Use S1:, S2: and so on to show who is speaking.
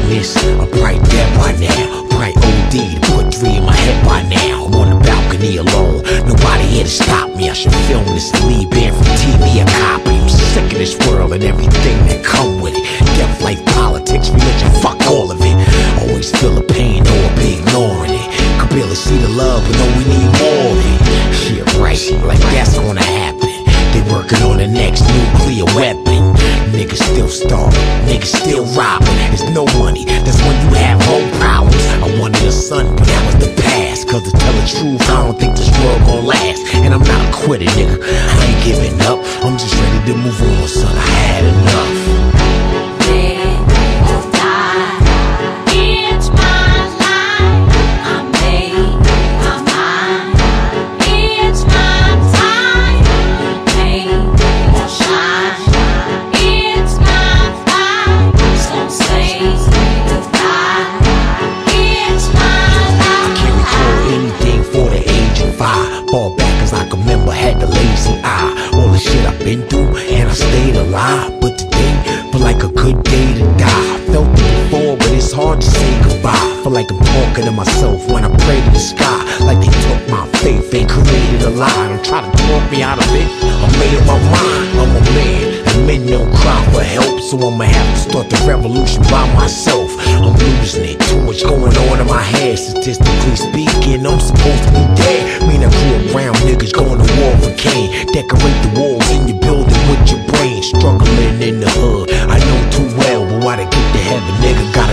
S1: miss a bright dad by now. Bright OD to put 3 in my head by now. I'm on the balcony alone, nobody here to stop me. I should film this and leave banned from TV a copy. I'm sick of this world and everything that come with it. Death, life, politics, religion, fuck all of it. Always feel the pain, no one be ignoring it. Could barely see the love, but know we need more of it. Shit, right, like that's gonna happen. They working on the next nuclear weapon. Niggas still starving, niggas still robbing. There's no money, that's when you have home problems. I wanted a son, but that was the past. Cause to tell the truth, I don't think this world gon' last. And I'm not a quitter, nigga, I ain't giving up. I'm just ready to move on, son, I had enough. Fall back cause I can remember, had the lazy eye. All the shit I've been through and I stayed alive. But today feel like a good day to die. Felt it before but it's hard to say goodbye. Feel like I'm talking to myself when I pray to the sky. Like they took my faith and created a lie. Don't try to talk me out of it, I made up my mind. I'm a man and men don't cry for help. So I'ma have to start the revolution by myself. I'm losing it, too much going on in my head. Statistically speaking, I'm supposed to be dead. Mean I grew around niggas going to war for Cain. Decorate the walls in your building with your brain. Struggling in the hood, I know too well, but why to get to heaven, nigga got